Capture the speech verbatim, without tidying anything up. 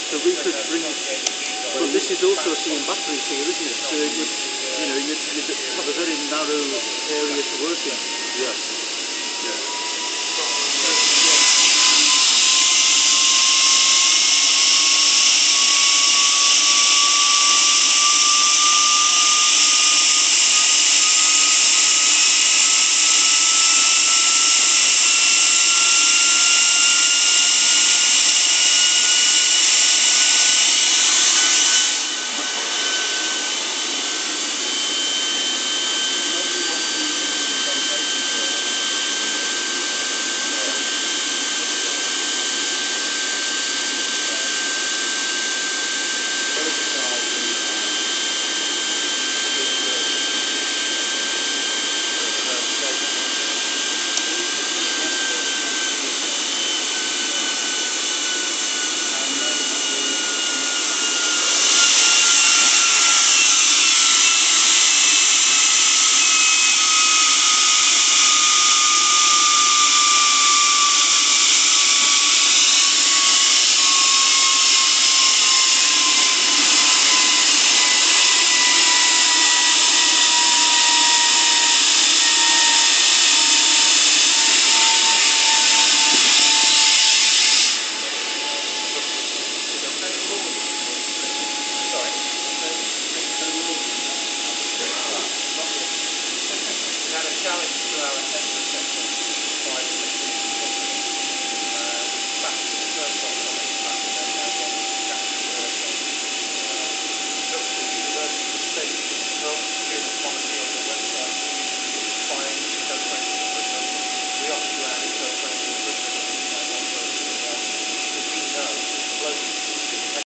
So we could bring, but this is also seeing batteries here, isn't it? So you, you know, you you have a very narrow area to work in. Yes. Yeah.